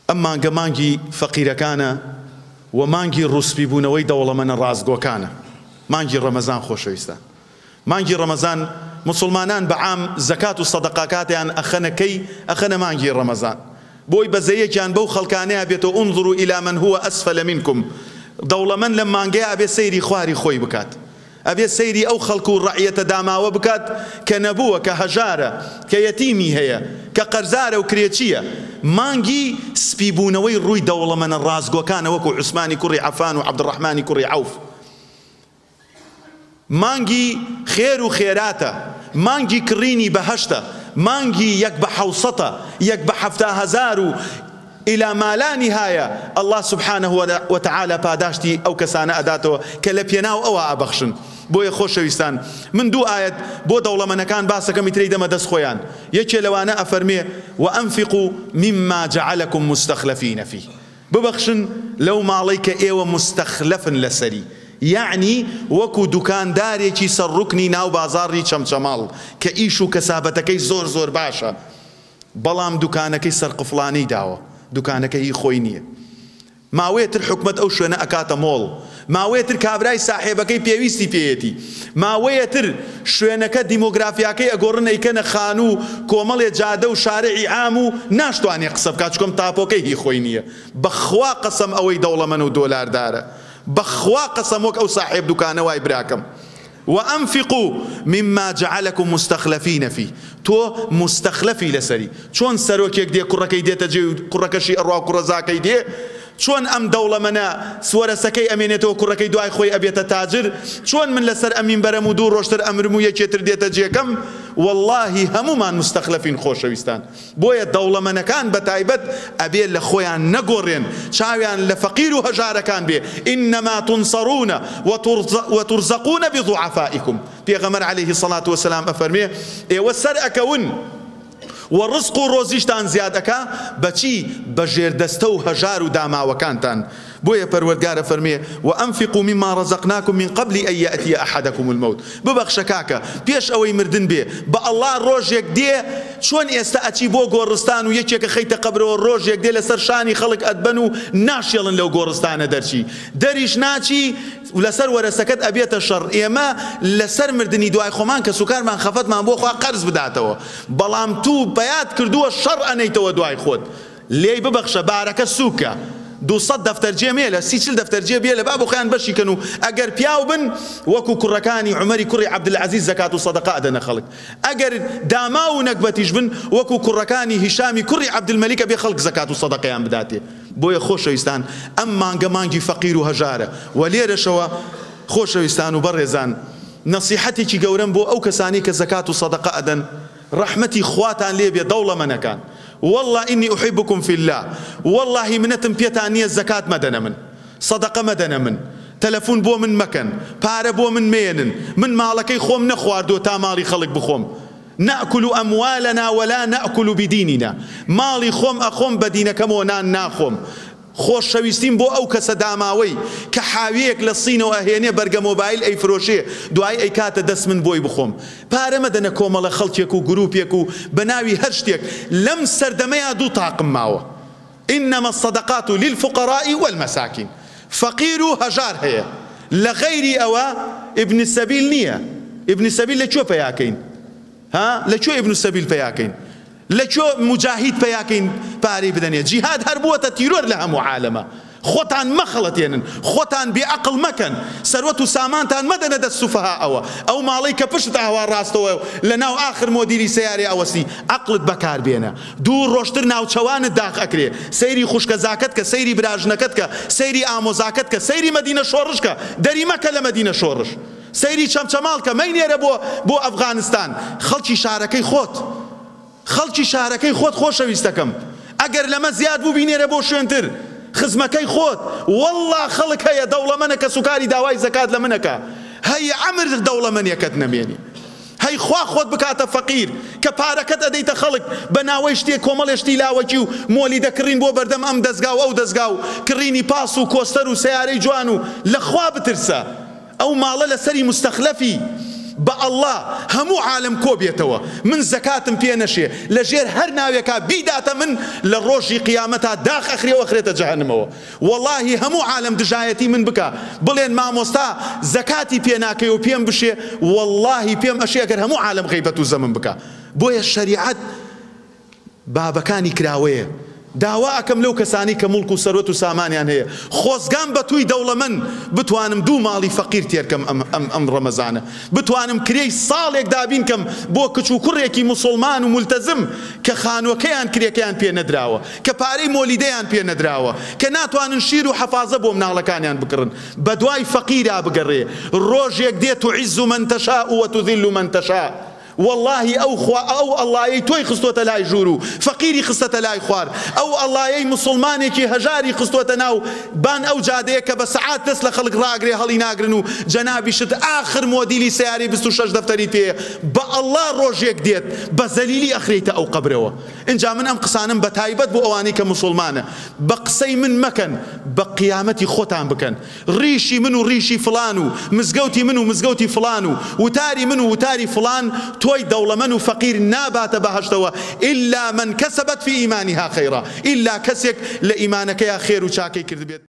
ئەم مانگە مانگی فەقیرەکانە و مانگی ڕوسپیبوونەوەی دەوڵەمەندە ڕازگۆکانە. مانگی ڕەمەزان خۆشەویستان، مانگی ڕەمەزان مسلمانان بەعام زەکات و سەدەقاکاتیان ئەخەنە مانگی ڕەمەزان، بۆی بەزەیەکیان بەو خەڵکانەیە بێتەوە ئونظروا إلى من هو أسفل منكم. دەوڵەمەند لەم مانگەیە ئەبێ سەیری خواری خۆی بکات، ئەبێ سەیری ئەو خەڵک و ڕەعیەتە داماوە بکات کە نەبووە، کە هەژارە، کە یەتیمی هەیە، کە قەرزارە و کرێچیە. مانگی سپیبوونەوەی ڕووی دەوڵەمەندە ڕازگۆکانە وەکو عوسمانی کوڕی عەفان و عەبدوڕەحمانی کوڕی عەوف. مانگی خێر و خێراتە، مانگی کڕینی بەهەشتە، مانگی 1/700 1/70000 و إلى ما لا نهاية. الله سبحانه وتعالى پاداشتی ئەو کەسانە ئەداتەوە کە لە پێناو ئەوە ئەبەخشن. بۆیە خۆشەویستان من دوو ئاەت بۆ دەوڵەمەندەکان باسەکەمی ترەی دەمە دەست خۆیان. یەکێ لەوانە ئەفەرمێ وأنفقوا مما جعلكم مستخلفين فيه، ببەخشن لەو ماڵەی کە ئێوە مستەخلەفن لەسەری، یعنی وەکو دوکاندارێکی سەرڕوکنی ناو بازاڕی چەمچەماڵ کە ئیش و کەسابەتەکەی زۆر زۆر باشە، بەڵام دوکانەکەی سەرقفڵانەی داوە، دوکانەکەی خۆی نییە. ماوەیەتر حکومەت ئەو شوێنە ئەکاتە مۆڵ، ماوەیەتر کابرای ساحێبەکەی پێویستی پێیەتی، ماوەیەتر شوێنەکە دیمۆگرافیاکەی ئەگۆڕن ئەیکەنە خان و کۆمەڵێ جادە و شارعی عام و ناشتوانێ قسە بکات چکۆم تاپۆکەی هی خۆی نییە. بەخوا قەسەم ئەوەی دەوڵەمەند و دۆلاردارە، بەخوا قەسەم وەک ئەو ساحێب دوکانە وای براکەم. وأنفقوا مما جعلكم مستخلفين فيه، تو مستخلفي لسري چۆن سەرۆکێک دێ کوڕەکەی دێتە جێ و کوڕەکەشی ئەڕوا کوڕەزاکەی دێ، چۆن ئەم دەوڵەمەنە سوەرەسەکەی ئەمێنێتەوە کوڕەکەی دوای خۆی ئەبێتە تاجر، چۆن من لەسەر ئەمین بەرەم و دوو ڕۆژتر ئەمرم و یەکێتر دێتە جێکەم. واللهی هەمومان مستەخلەفین خۆشەویستان. بۆیە دەوڵەمەندەکان بەتایبەت ئەبێ لە خۆیان نەگۆڕێن، چاویان لە فەقیر و هەژارەکان بێ. إنما تنصرون وترزقون بضعفائكم. پێغەمبەر عليه الصلاة والسلام ئەفەرمێ ئێوە سەر ئەکەون وەڕزق و ڕۆزیشتان زیادەکە بەچی؟ بە ژێردەستە و هەژار و داماوەکانتان. بۆیە پەروەردگارە فەرمێ وأنفقوا مما رزقناكم من قبل أن يأتي أحدكم الموت. ببەخشە کاکە پێش ئەوەی مردن بێ، بە ئەڵڵا ڕۆژێک دێ چۆن ئێستا ئەچی بۆ گۆڕستان و یەکێکە خەیتە قەبرەوە، ڕۆژێک دێ لەسەر شانی خەڵک ئەدبەن و ناشێڵن لەو گۆڕستانە دەرچی، دەریش ناچی لەسەر وەرەسەکەت ئەبێتە شەڕ. ئێمە لەسەر مردنی دوای خۆمان کە سوکارمان خەفەتمان بۆ خوا قەرز بداتەوە، بەڵام تو بەیاد کردووە شەڕ ئەنەیتەوە دوای خۆت. لێی ببەخشە بارەکە سووکە، 200 دەفتەرجێ مێلە 30 دەفتەرجێ بێ لە با بۆ خۆیان بەشیکەن و ئەگەر پیاو بن وەکو کوڕەکانی عومەری کوڕی عەبدولعەزیز زەکات و سەدەقا ئەدەنە خەڵک، ئەگەر داما و نەکبەتیش بن وەکو کوڕەکانی هیشامی کوڕی عەبدولمەلیکە بێ خەڵک زەکات و سەدەقەیان بداتێ. بۆیە خۆشەویستان ئەم مانگە مانگی فەقیر و هەژارە. و لێرەشەوە خۆشەویستان و بەڕێزان نەسیحەتێکی گەورەم بۆ ئەو کەسانی کە زەکات و سەدەقا ئەدەن، ڕەحمەتی خواتان لێبێ دەوڵەمەندەکان. والله إني أحبكم في الله، والله منتم بيتانية الزكاة مدنا من صدقة مدنا من تلفون بو من مكان بار بو من مين من مالكي خوم نخوار دو تامالي خلق بخوم. نأكل أموالنا ولا نأكل بديننا، مالي خوم أخوم بدينك مونان ناخوم. خۆشەویستیم بۆ ئەو کەسە داماوەی کە حاویەک لە سینەوە ئەهێنێ بەرگە مۆبایل ئەیفرۆشێ دوای ئەیکاتە دەست من بۆی بخۆم. پارە مەدەنە کۆمەڵە خەڵکێک و گروپێک و بەناوی هەر شتێک لەم سەردەمەیە دوو تاقم ماوە. إنما الصدقات للفقراء والمساكين. فەقیر و هەژار هەیە، لە غەیری ئەوە ئیبن سەبیل نییە. ئیبن سەبیل لەکوێ پەیاکەین؟ لەکوێ ئیبن سەبیل پەیاکەین؟ لەکوێ مجاهید پەیاکەین پارەی بدەنێ؟ جیهاد هەر بووەتە تیرۆر لە هەموو عالەمە. خۆتان مەخەڵەتێنن، خۆتان بێعەقڵ مەکەن، سەروەت و سامانتان مەدەنە دەست سوفەهاءەوە. ئەو ماڵەی کە پشت ئاوا ڕاستەوە لە ناو ئاخر مۆدیری سەیارێ ئەوەسی عەقڵت بەکار بێنە. دوو ڕۆژتر ناوچەوانت داخ ئەکرێ، سەیری خوشکەزاکەت کە، سەیری براژنەکەت کە، سەیری ئامۆزاکەت کە، سەیری مەدینە شۆڕش کە، دەری مەکە لە مەدینە شۆڕش، سەیری چەمچەماڵ کە، مەینێرە بۆ ئەفغانستان. خەڵکی شارەکەی خۆت، خەڵکی شارەکەی خۆت خۆشەویستەکەم، ئەگەر لەمە زیاد بوو بینێرە بۆ شوێنتر. خزمەکەی خۆت، والله خەڵک هەیە دەوڵەمەندە کە سوکاری داوای زەکات لە منەکە، هەیە عەمر دەوڵەمەندیەکەت نەمێنی، هەی خوا خۆت بکاتە فەقیر کە پارەکەت ئەدەیتە خەڵک بە ناوەی شتێک کۆمەڵێشتی لاوەکی و مۆلی دەکڕین بۆ بەردەم ئەم دەستگا و ئەو دەستگا و کڕینی پاس و کۆستەر و سیارەی جوان و لە خوا بترسە. ئەو ماڵە لەسەری مستەخلەفی بە الله هەموو عالم کۆبێتەوە من زەکاتم پێ نەشێ لەژێر هەر ناوێکا بیداتە من لە ڕۆژی قیامەتا داخ ئەخرێەوە ئەخرێتە جەهەنەمەوە واللهی هەموو عالم دژایەتی من بکە بڵێن مامۆستا زەکاتی پێ ناکەی و پێم بشێ واللهی پێم ئەشێ ئەگەر هەموو عالم غەیبەت و زەمن بکە بۆیە شەریعەت بابەکانی کراوەیە داوا ئەکەم لەو کەسانی کە مڵک و سەرۆت و سامانیان هەیە خۆزگان بە توی دەوڵەمەند بتوانم 2 ماڵی فەقیر تێرکەم ئەم ڕەمەزانە بتوانم کرێی ساڵێک دابینکەم بۆ کچ و کوڕێکی موسڵمان و مولتەزم کە خانووەکەیان کرێکەیان پێ نەدراوە کە پارەی مۆلیدەیان پێ نەدراوە کە ناتوانن شیر و حەفازە بۆ مناڵەکانیان بکڕن بە دوای فەقیرا بگەڕێ ڕۆژێک دێت تعیز من تەشاء وتذل من تەشاء والله أو الله توي خستوة لاي جورو فقيري خستة لاي خوار أو الله مسلماني كي هجاري خستوة ناو بان أو جاديك بساعات تسلا خلق راقري هلي ناقرنو جنابي شد آخر موديلي سياري بستو شش دفتري فيه با الله روجيك ديت بزليلي أخريته أو قبره إن جا من أم قصانم بتايبت بو أواني كمسلمانة بقصي من مكان بقيامتي خوتان بكن ريشي منو ريشي فلانو مزقوتي منو مزقوتي فلانو وتاري منو وتاري فلان توي دولمن وفقير نابات بهشتوا إلا من كسبت في إيمانها خيرا إلا كسك لإيمانك يا خير وشاكي كردبيت